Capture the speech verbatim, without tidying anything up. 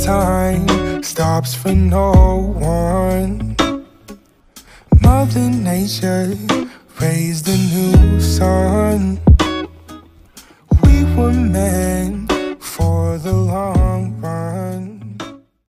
time stops for no one. Mother Nature raised a new sun. We were meant